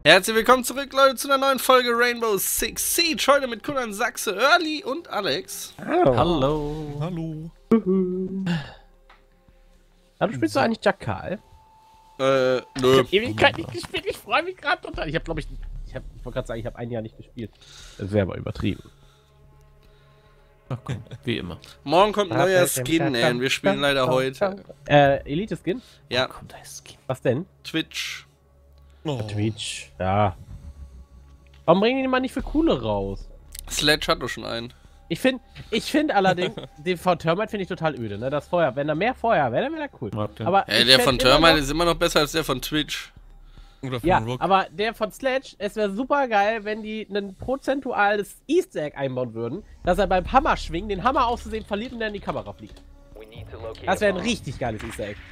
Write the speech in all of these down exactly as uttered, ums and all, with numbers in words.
Herzlich willkommen zurück, Leute, zu einer neuen Folge Rainbow Six Siege. Heute mit Kunan, Sachse, Early und Alex. Hallo. Hallo. Hallo. Na, du spielst du eigentlich Jackal? Äh, nö. Ich hab Ewigkeit nicht gespielt, ich freue mich gerade total. Ich hab, glaube ich, ich hab, ich wollte gerade sagen, ich habe ein Jahr nicht gespielt. Das wäre aber übertrieben. Ach komm, wie immer. Morgen kommt ein neuer Skin, ey, und wir spielen leider heute. Äh, Elite-Skin? Ja. Kommt der Skin? Was denn? Twitch. Oh. Twitch, ja. Warum bringen die mal nicht für coole raus? Sledge hat doch schon einen. Ich finde, ich finde allerdings, den von Termite finde ich total öde, ne? Das Feuer, wenn da mehr Feuer wäre, dann wäre der cool. Aber Ja, der von Termite ist immer noch besser als der von Twitch. Oder von ja, Rook. aber der von Sledge, es wäre super geil, wenn die ein prozentuales Easter Egg einbauen würden, dass er beim Hammer schwingen, den Hammer auszusehen verliert und dann in die Kamera fliegt. Das wäre ein richtig geiles Easter Egg.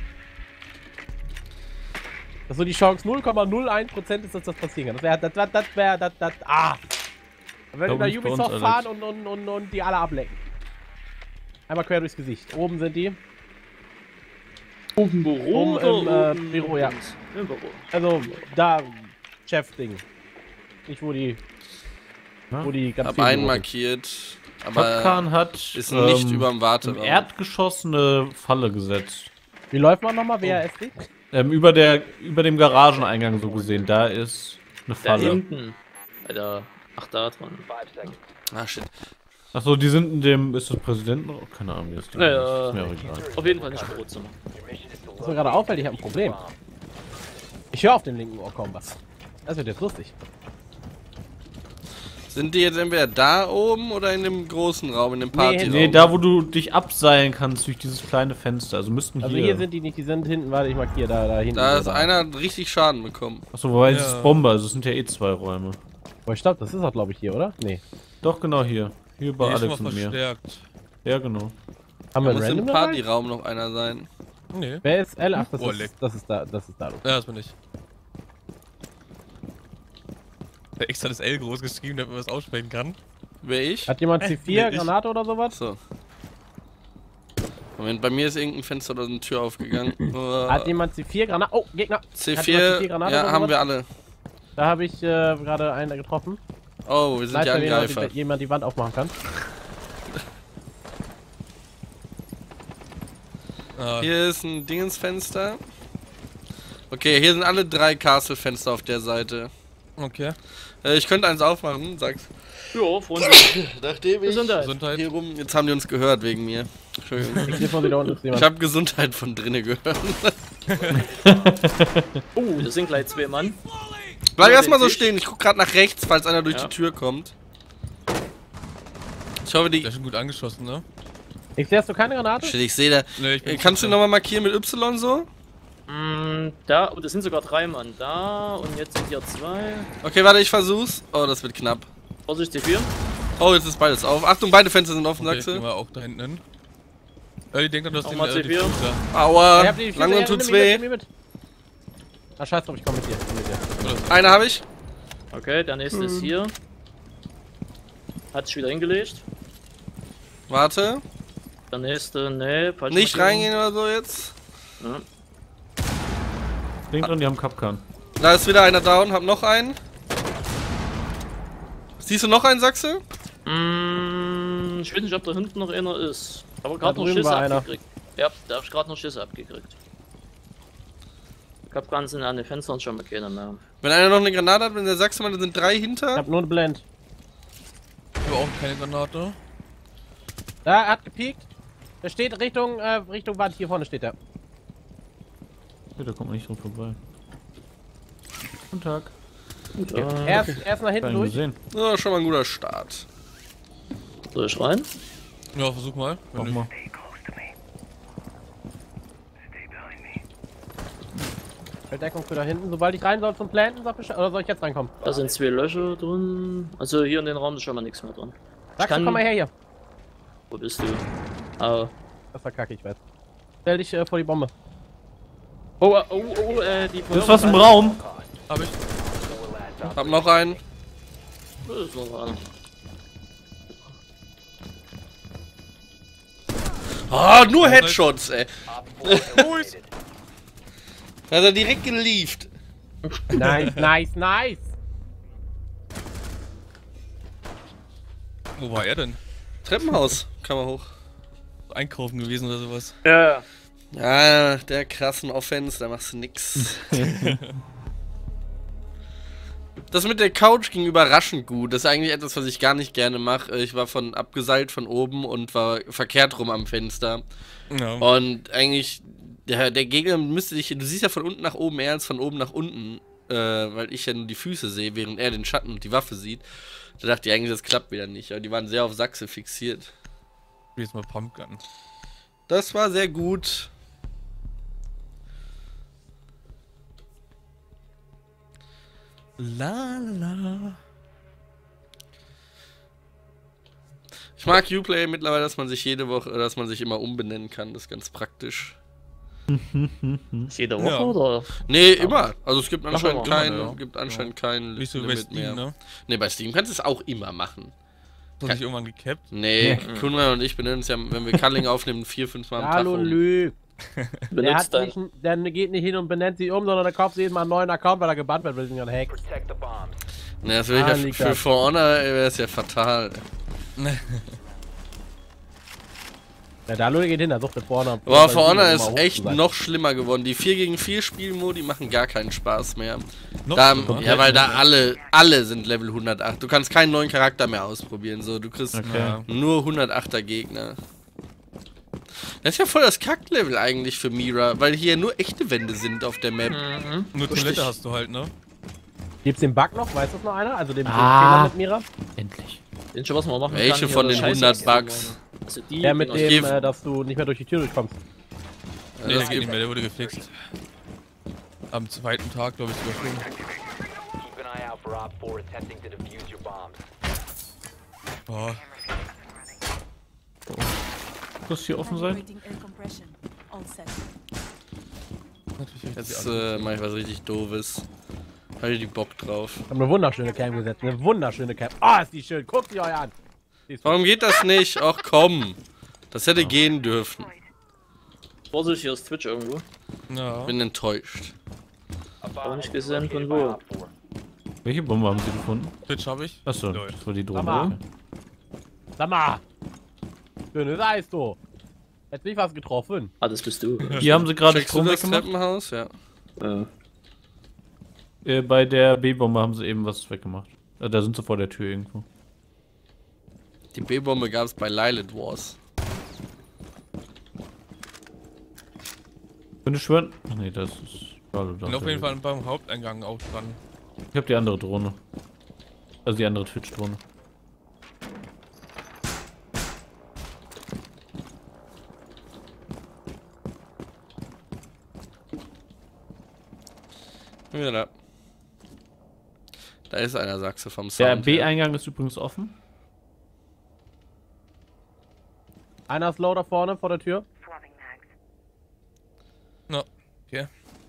Dass so die Chance null Komma null eins Prozent ist, dass das passieren kann. Das wäre, das, das, das wäre, das, das, ah! Dann würden wir über Ubisoft fahren und, und, und, und die alle ablecken. Einmal quer durchs Gesicht. Oben sind die. Oben Büro Oben im äh, Büro, ja. Im Büro. Also, da, Chef-Ding. Nicht wo die, Ja. wo die ganz Hab vielen einen Büros markiert, aber Popcorn hat ist nicht ähm, überm im Warteraum. Erdgeschoss eine Falle gesetzt. sind. Wie läuft man nochmal? W A S D? Ähm, über der, über dem Garageneingang so gesehen. Da ist eine Da Falle. hinten. Bei der. Ach, da dran. Ah, shit. Achso, die sind in dem. Ist das Präsidenten? Oh, keine Ahnung, wie ist das? Ja, Ist mir auch egal. auf jeden Fall nicht im Bürozimmer. Das ist mir gerade auffällig, ich habe ein Problem. Ich höre auf den linken Ohr kaum was. Das wird jetzt lustig. Sind die jetzt entweder da oben oder in dem großen Raum, in dem Partyraum? Nee, da wo du dich abseilen kannst durch dieses kleine Fenster. Also müssten Also hier. hier sind die nicht, die sind hinten, warte, ich markiere da, da hinten. Da so ist einer hat richtig Schaden bekommen. Achso, wobei Ja. es ist Bombe, also es sind ja eh zwei Räume. Oh, ich glaube, das ist auch, glaube ich, hier, oder? Nee. Doch, genau hier. Hier bei Die ist Alex schon mal und mir. verstärkt. Ja, genau. Haben Da wir muss einen im Random dabei? Partyraum noch einer sein. Nee. Wer ist L? Ach, das, Oh, leck. ist, das ist da, das ist da. Ja, das bin ich. Der extra das L groß geschrieben, damit man was aussprechen kann. Wer ich? Hat jemand C vier, nee, ich. Granate oder sowas? So. Moment, bei mir ist irgendein Fenster oder eine Tür aufgegangen. Uh, Hat jemand C vier, Granate? Oh, Gegner! C Hat vier, jemand C vier Granate ja, oder haben sowas? wir alle. Da habe ich äh, gerade einen getroffen. Oh, wir sind Weiß, die wenn jemand Angreifer. die, jemand die Wand aufmachen kann. Ah, Hier ist ein Dingensfenster. Okay, hier sind alle drei Castle-Fenster auf der Seite. okay. Äh, ich könnte eins aufmachen, sag's. Ja, Freunde. Nachdem ich Gesundheit. Gesundheit. hier rum, jetzt haben die uns gehört wegen mir. Entschuldigung. Ich sehe vor dir da unten ist Ich jemand. habe Gesundheit von drinnen gehört. Oh, das sind gleich zwei Mann. Bleib Ja, erstmal so den Tisch. stehen, ich guck gerade nach rechts, falls einer durch Ja. die Tür kommt. Ich hoffe, die. Der ist schon gut angeschossen, ne? Ich sehe, hast du keine Granate? Shit, ich sehe da. Nee, ich bin Äh, Kannst du sicher. nochmal markieren mit Y so? Mm, da, oh, das sind sogar drei Mann. Da und jetzt sind hier zwei. Okay, warte, ich versuch's. Oh, das wird knapp. Vorsicht, C vier. Oh, jetzt ist beides auf. Achtung, beide Fenster sind offen, Okay, sagst gehen du? wir auch da hinten hin. Ja, die denkt dann, du hast Auch den mal äh, C vier. Diffuser. Aua, Ich hab die langsam ja, tut's nimm mich mit, weh. nimm mich mit. Ah, scheiß drauf, ich komm mit dir. Komm mit dir. Einer habe ich. Okay, der nächste ist hier. Hat sich wieder hingelegt. Warte. Der nächste, nee, falsch. Nicht markieren. reingehen oder so jetzt. Ja. Denk dran, die haben Kapkan. Da ist wieder einer down, hab noch einen. Siehst du noch einen, Sachse? Mm, ich weiß nicht, ob da hinten noch einer ist. Aber Da gerade noch drüben Schüsse war einer. abgekriegt. Ja, da hab ich gerade noch Schüsse abgekriegt. Ich hab ganz an den Fenstern schon mal keine mehr. Wenn einer noch eine Granate hat, wenn der Sachse mal, da sind drei Ich hinter. hab nur eine Blend. Ich habe auch keine Granate. Da, er hat gepiekt. Der steht Richtung, äh, Richtung Wand. Hier vorne steht er. Ja, da kommt man nicht dran vorbei. Guten Tag. Gut, Er äh, ist, er ist nach hinten Keinen durch. gesehen. Oh, schon mal ein guter Start. soll ich rein? Ja, versuch mal. Wenn Mach nicht. mal. Verdeckung für da hinten. Sobald ich rein soll zum Planten, sag Bescheid. Oder soll ich jetzt reinkommen? Da sind zwei Löcher drin. Also hier in den Raum ist schon mal nichts mehr drin. Sag kann- komm mal her hier. Wo bist du? Ah. Das war kacke, ich weiß. Stell dich äh, vor die Bombe. Oh, oh, oh, oh, äh, die Ist was im Raum? Hab ich. Hab noch einen. Da ist noch einer. Oh, nur Headshots, ey. Hat er direkt gelieft. Nice, nice, nice. Wo war er denn? Treppenhaus, kann man hoch. Einkaufen gewesen oder sowas. Ja. Ja, der krassen Offense, da machst du nix. Das mit der Couch ging überraschend gut. Das ist eigentlich etwas, was ich gar nicht gerne mache. Ich war von abgeseilt von oben und war verkehrt rum am Fenster. Ja. Und eigentlich, der, der Gegner müsste dich, du siehst ja von unten nach oben eher als von oben nach unten, äh, weil ich ja nur die Füße sehe, während er den Schatten und die Waffe sieht. Da dachte ich eigentlich, das klappt wieder nicht. Aber die waren sehr auf Sachse fixiert. Jetzt mal Pumpgun. Das war sehr gut. La la la. Ich mag Uplay mittlerweile, dass man sich jede Woche, dass man sich immer umbenennen kann. Das ist ganz praktisch. Jede Woche Ja. oder? Nee, immer. Also es gibt Ach, anscheinend immer, keinen, ja. gibt anscheinend keinen Nicht so bei Limit Steam, ne? Nee, bei Steam kannst du es auch immer machen. Hast du dich irgendwann gekappt? Nee, Nee. Kunran und ich benennen uns ja, wenn wir Culling aufnehmen, vier, fünf Mal am Tag Hallo um. Lü. Der, Benutzt hat dein. nicht, der geht nicht hin und benennt sich um, sondern der kauft sich jeden Mal einen neuen Account, weil er gebannt wird, weil sie ihn hack. Nee, das will Ah, ich ja liegt für das. For Honor wäre es ja fatal. Ja, da Lü geht hin, der sucht das vorne. Aber For Honor ist echt noch schlimmer geworden. Die vier gegen vier Spielmodi machen gar keinen Spaß mehr. Noch Da, schlimmer? ja, weil da alle, alle sind Level hundertacht. Du kannst keinen neuen Charakter mehr ausprobieren. So, du kriegst Okay. Ja. nur hundertachter Gegner. Das ist ja voll das Kacklevel eigentlich für Mira, weil hier nur echte Wände sind auf der Map. Mhm. Nur Toilette hast du halt, ne? Gibt's den Bug noch? Weiß das noch einer? Also den, den Ah. Fehler mit Mira? Endlich. Den schon, was man machen Welche kann. von hier, den Scheiße, hundert was die Bugs? machen. Also die Der mit Dinger. dem, geb- äh, dass du nicht mehr durch die Tür durchkommst. Nee, das das geht gibt- nicht mehr, der wurde gefixt. Am zweiten Tag, glaube ich, sogar schon. Keep an eye out for Op four attempting to defuse your bombs. Boah. Muss hier offen sein? Activating air compression. All set. Natürlich hab ich Jetzt die alle äh, mach ich was richtig Doofes. Hab ich die Bock drauf. Ich hab eine wunderschöne Cam gesetzt. Eine wunderschöne Cam. Ah, ist die schön. Guckt die euch an. Die ist Warum geht das nicht? Ach komm. Das hätte gehen dürfen. Vorsicht, hier ist Twitch irgendwo. Ja. Bin enttäuscht. A bomb Auch nicht has been gesehen, located von by wo? Op four. Welche Bombe haben Sie gefunden? Twitch habe ich. Achso, Lol. das war die Drohne. Mama. Okay. Sag mal. Schönes Eis, du. Hättest mich was getroffen. Ah, das bist du. Hier haben sie gerade Checkst du Strom das weggemacht. Treppenhaus? Ja. äh, Äh, bei der B-Bombe haben sie eben was weggemacht. Äh, da sind sie vor der Tür irgendwo. Die B-Bombe gab es bei Lilith Wars. Könnte schwören. Ach nee, das ist. Schade, Und auf jeden Fall beim Haupteingang auch dran. Ich hab die andere Drohne. Also die andere Twitch-Drohne. Bin wieder da. Da ist einer Sachse vom Der Sound. her. B-Eingang ist übrigens offen. Einer ist low da vorne vor der Tür. Na, okay.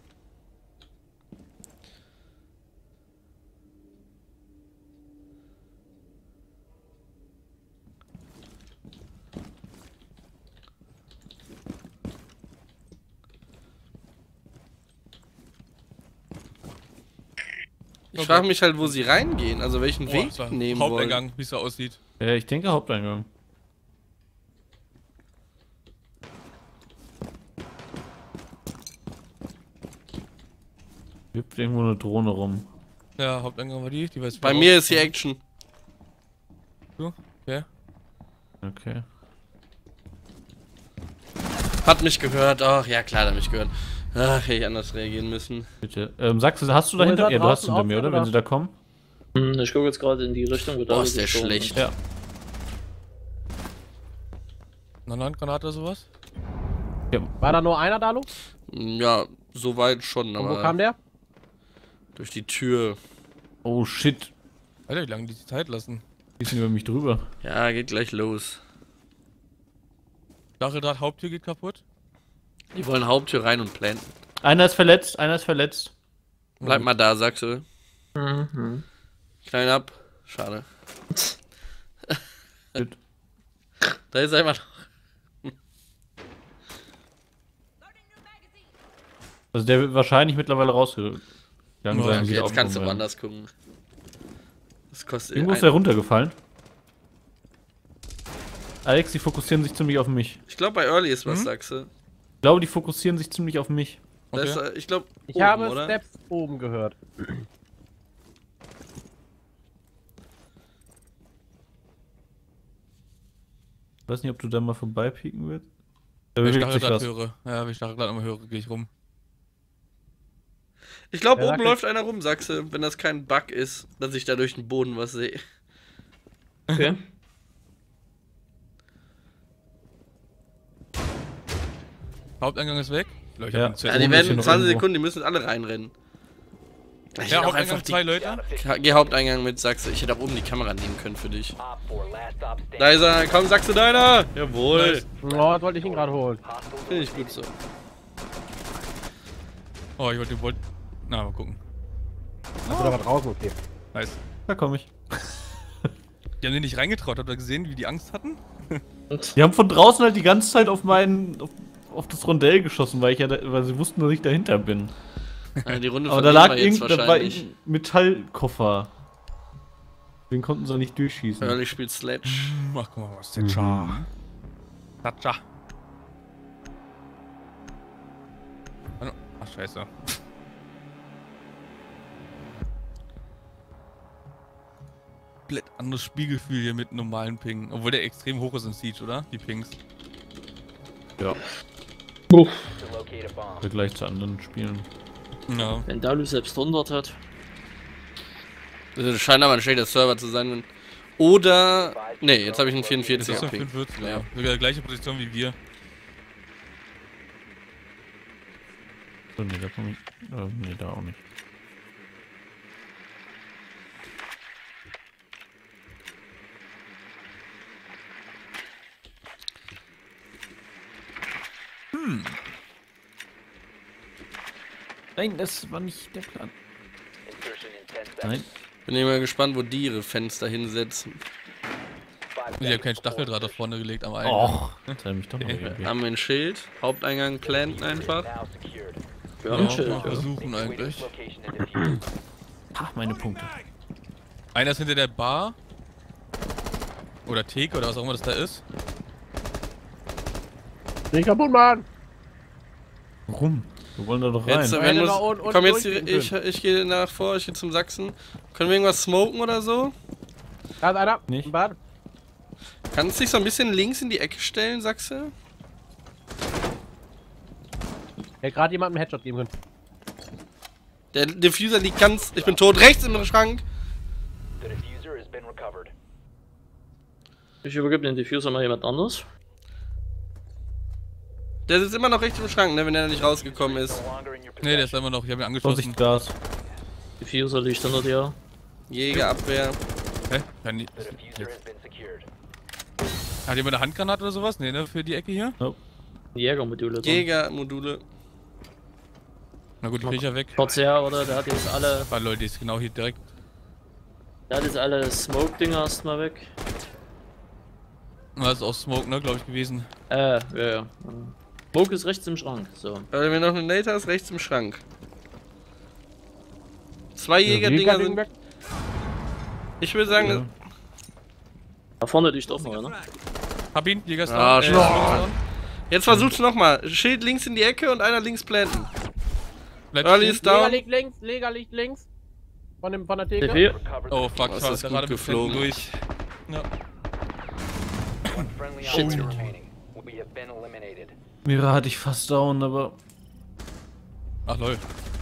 Ich frage mich halt, wo sie reingehen, also welchen Boah, Weg das war nehmen wollen. Haupteingang, wie es so aussieht. Ja, ich denke Haupteingang. Hüpft irgendwo eine Drohne rum. Ja, Haupteingang war die, die weiß Bei mir ist hier Action. Okay. Okay. Hat mich gehört. Ach ja, klar, hat er mich gehört. Ach, hätte ich anders reagieren müssen. Bitte. Ähm, Sachse, hast du Wo da ist hinter? er? Ja, du hast Draußen hinter mir, auf, oder? oder? Wenn sie da kommen. hm, ich gucke jetzt gerade in die Richtung, wo Boah, da ist der gestorben schlecht. Ja. Eine Handgranate oder sowas? War da nur einer da, Lu? Ja, soweit schon, Und wo kam aber der? durch die Tür. Oh shit. Alter, wie lange die Zeit lassen? Die sind über mich drüber. Ja, geht gleich los. Stacheldraht, Haupttür geht kaputt. Die wollen Haupttür rein und planten. Einer ist verletzt, einer ist verletzt. Bleib mal da, sagst du. Mhm. Klein ab. Schade. Shit. Da ist einfach noch. Also der wird wahrscheinlich mittlerweile rausgegangen Oh, sein. Okay, und wieder jetzt kannst du aufkommen werden. woanders gucken. Das kostet Irgendwo ist ein- der runtergefallen. Alex, die fokussieren sich ziemlich auf mich. Ich glaube, bei Early ist was, Hm? sagst du. Ich glaube, die fokussieren sich ziemlich auf mich. Da Okay. ist, äh, ich glaube, Ich oben, habe oder? Steps oben gehört. Ich weiß nicht, ob du da mal vorbeipieken willst. Da Wenn ich bewegt sich Stacheldraht was. höre. Ja, wenn ich Stacheldraht immer höre, gehe ich rum. Ich glaube, Ja, oben sag läuft einer rum, sagst du, wenn das kein Bug ist, dass ich da durch den Boden was sehe. Okay. Haupteingang ist weg. Leute, Ja. ich hab Ja, einen die Oben ist werden hier in noch zwanzig irgendwo. Sekunden, die müssen alle reinrennen. Ich Ja, hätte auch Haupteingang einfach zwei die, Leute. geh Haupteingang mit, sagst du. Ich hätte auch oben die Kamera nehmen können für dich. Op four, last stop standing. Da ist er, komm, sagst du deiner! Jawohl. Nice. Oh, das wollte ich ihn gerade holen. Hostiles Finde ich gut so. Oh, ich wollte den Bolt. Na, mal gucken. Hast du da was draußen? Okay. Nice. Da komme ich. Die haben den nicht reingetraut. Habt ihr gesehen, wie die Angst hatten? Die haben von draußen halt die ganze Zeit auf meinen, auf, auf das Rondell geschossen, weil ich ja, da, weil sie wussten, dass ich dahinter bin. Ja, die Runde Aber da verlieren lag wir jetzt irgend, da war wahrscheinlich. ein Metallkoffer. Den konnten sie nicht durchschießen. Early spielt Sledge. Ach, guck mal, was ist denn Cha? Cha. Ach, scheiße. Komplett anderes Spielgefühl hier mit normalen Ping. Obwohl der extrem hoch ist in Siege, oder? Die Pings. Ja, to locate a bomb. im Vergleich zu anderen Spielen. Ja. Wenn Dalu selbst hundert hat. Das scheint aber ein schlechter Server zu sein. wenn- Oder. Ne, jetzt habe ich einen Das vierundvierzig ist auf doch Ping. fünfundvierzig, Ja. ja. Sogar die gleiche Position wie wir. So, nee, da komm ich. Äh, nee, da auch nicht. Nein, das war nicht der Plan. Insertion in ten Nein. seconds. Bin immer gespannt, wo die ihre Fenster hinsetzen. Five Und ich habe keinen seconds before Stacheldraht da insertion. vorne gelegt am Eingang. Och, jetzt habe ich mich doch noch irgendwie. Haben wir ein Schild. Haupteingang planten einfach. Now secured. Wir Ja, haben ein Schild, ja. versuchen Wait eigentlich. its location and defuse. Ach, meine Punkte. Einer ist hinter der Bar. Oder Theke oder was auch immer das da ist. Nicht kaputt, Mann! Warum? Wir wollen da doch rein. Jetzt, Einer wenn da muss, unten- unten komm jetzt, die, durchgehen ich, ich gehe nach vor, ich gehe zum Sachsen. Können wir irgendwas smoken oder so? Da ist einer. Nicht. Im Bad. Kannst du dich so ein bisschen links in die Ecke stellen, sagst du? Der gerade jemandem einen Headshot geben können. Der Diffuser liegt ganz. Ich bin tot, rechts im Schrank. The diffuser has been recovered. Ich übergebe den Diffuser mal jemand anders. Der sitzt immer noch rechts im Schrank, ne, wenn er nicht rausgekommen ist. No longer in your Ne, der ist possession. immer noch. Ich habe ihn angeschossen. Vorsicht, Gas. Diffuser liegt hinter dir. Jägerabwehr. Hä? Kann die, The diffuser has been secured. hat jemand eine Handgranate oder sowas? Ne, ne, für die Ecke hier? Jägermodule drin. Jägermodule. Na gut, die krieg ich ja weg. Verzehr, oder? Der hat jetzt alle. Weil Leute, die ist genau hier direkt. Der hat jetzt alle Smoke-Dinger erstmal weg. Das ist auch Smoke, ne, glaube ich, gewesen. Äh, ja, ja. Smoke ist rechts im Schrank. So. Weil wenn noch eine Nate hast, rechts im Schrank. Zwei Jäger Jägerdinger Ding sind. weg. Ich würde sagen, Ja. Da vorne liegt auch noch einer. Hab ihn, Jäger ist Ah, down. schön. down. jetzt versuch's nochmal. Schild links in die Ecke und einer links planten. Bleibt Early stehen. ist Leger down. liegt links, Leger liegt links. Von, dem, von der Theke. T P. Recovered. Oh fuck, Oh, ich ist war das da gut gerade mit Händen geflogen. durch. Ja. One friendly Shit. operator remaining. We have been eliminated. Mira hatte ich fast down, aber. Ach lol.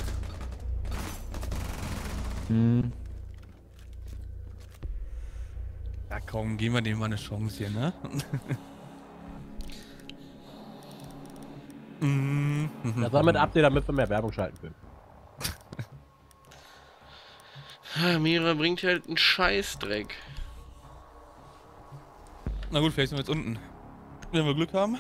Hm. Ja komm, geben wir dem mal eine Chance hier, ne? Mhm. Das soll mit Update, damit wir mehr Werbung schalten können. Ah, Mira bringt halt einen Scheißdreck. Na gut, vielleicht sind wir jetzt unten. Wenn wir Glück haben.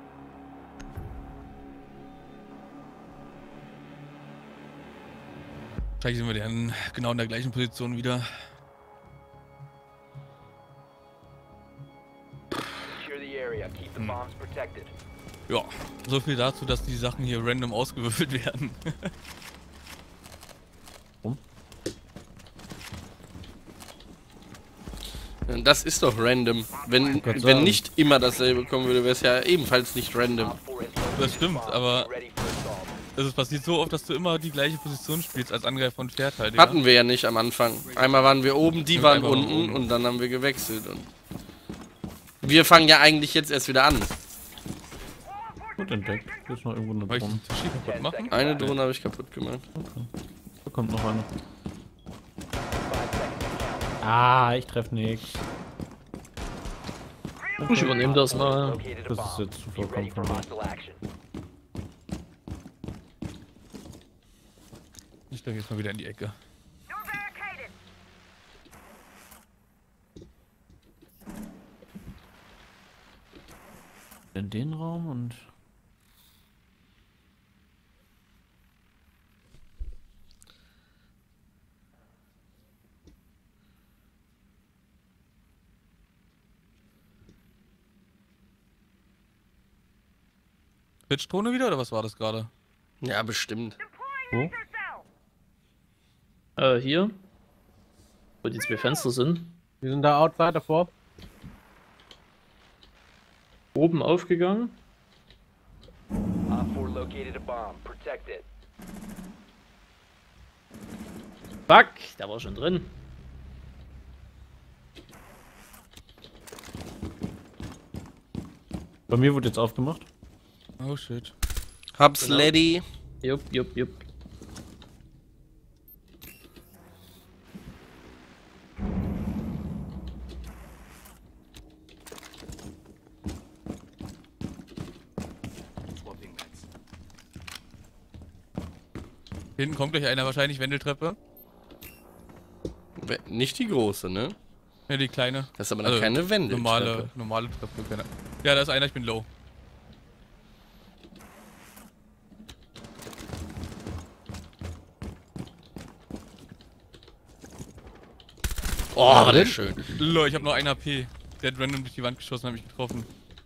Vielleicht sind wir dann genau in der gleichen Position wieder. Secure the area. Keep the bombs protected. Ja, so viel dazu, dass die Sachen hier random ausgewürfelt werden. Das ist doch random. Wenn, wenn nicht immer dasselbe kommen würde, wäre es ja ebenfalls nicht random. Das stimmt, aber es passiert so oft, dass du immer die gleiche Position spielst als Angreifer und Verteidiger. Hatten wir ja nicht am Anfang. Einmal waren wir oben, die Und waren einmal unten oben. und dann haben wir gewechselt. Und wir fangen ja eigentlich jetzt erst wieder an. Gut entdeckt. Hier ist noch irgendwo eine Soll ich Drohne. den Tisch hier kaputt machen? Eine Drohne habe ich kaputt gemacht. Da kommt noch eine. Ah, ich treffe nichts. Ich übernehme das mal. Located a Das ist bomb. jetzt zu Be ready vollkommen for von mir. hostile action. Ich stelle jetzt mal wieder in die Ecke. In den Raum und... Twitch-Drohne wieder oder was war das gerade? Ja, bestimmt. Wo? Äh, hier. Wo die zwei Fenster sind. Die sind da outside davor. Oben aufgegangen. Op four located a bomb. Protect it. Fuck, der war schon drin. Bei mir wurde jetzt aufgemacht. Oh shit. Hab's, Genau. Lady. Jupp, jupp, jupp. Hinten kommt gleich einer wahrscheinlich, Wendeltreppe. We- Nicht die große, ne? Ja, die kleine. Das ist aber Also, noch keine Wende. Normale, normale Treppe. Keine. Ja, da ist einer, ich bin low. Oh, war der schön. Lol, ich habe nur ein H P. Der hat random durch die Wand geschossen, hat mich getroffen.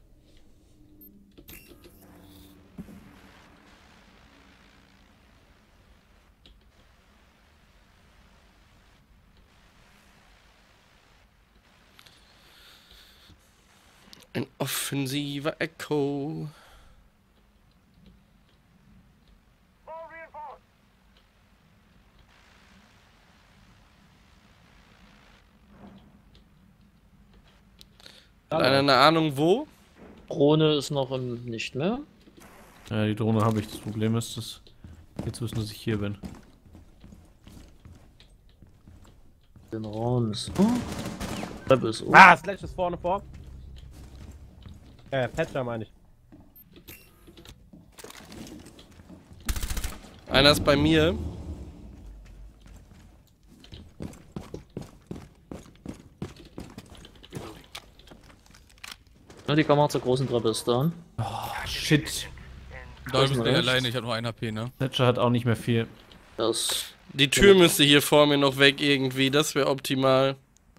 Ein offensiver Echo. Hat einer eine Ahnung wo? Drohne ist noch im nicht mehr. Ja, die Drohne habe ich. Das Problem ist, dass jetzt wissen, dass ich hier bin. Den Raum ist. Oh. Treppe ist oben. Ah, Slash ist vorne vor. Äh, Patcher meine ich. Einer ist bei mir. Ja, die Kamera zur großen Treppe ist da. Shit. Da bist du rechts. alleine, ich habe nur ein H P, ne? Thatcher hat auch nicht mehr viel. Das. Die Tür müsste hier vor mir noch weg irgendwie. Das wäre optimal.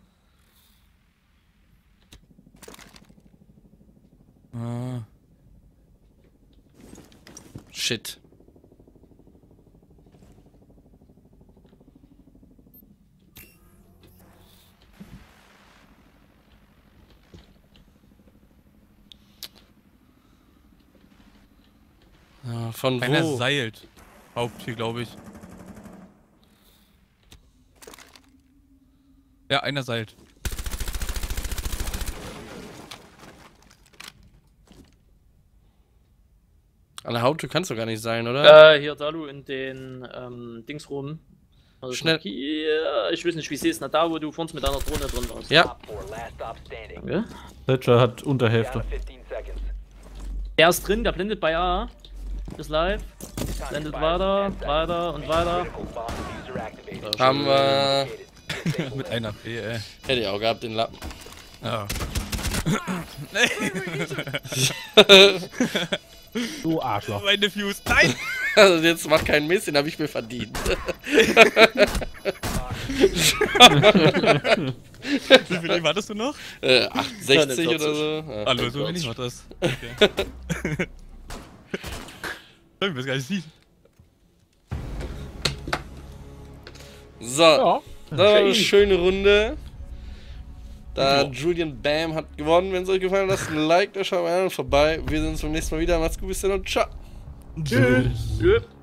Ah. Shit. Ja, von Einer wo? seilt. Haupttür, glaube ich. Ja, einer seilt. An der Haupttür kannst du gar nicht sein, oder? Äh, hier, Dalu in den ähm, Dings rum. Also Schnell. Hier, ich weiß nicht, wie sie ist. Na, da, wo du vorhin mit deiner Drohne drin warst. Ja. Op four last stop standing. Danke. Thatcher hat Down Unterhälfte. to fifteen seconds. Der ist drin, der blendet bei A. Ist live. Time Blendet expires in weiter, ten seconds. weiter und weiter. Critical bomb diffuser activated. Haben wir. Located. Mit einer H P, ey. Hätte ich auch gehabt, den Lappen. Ja. Du Arschloch. Mein Diffuse. Nein! Also jetzt mach keinen Mist, den habe ich mir verdient. Wie viel Leben hattest du noch? äh, achtundsechzig oder so. Ja. Hallo, so wenig war das. Okay. Ich weiß gar nicht, wie. So, Ja. das war eine schöne Runde. Da Ja. Julian Bam hat gewonnen. Wenn es euch gefallen hat, lasst ein Like, da schaut mal vorbei. Wir sehen uns beim nächsten Mal wieder. Macht's gut, bis dann und ciao. Tschüss. Tschüss.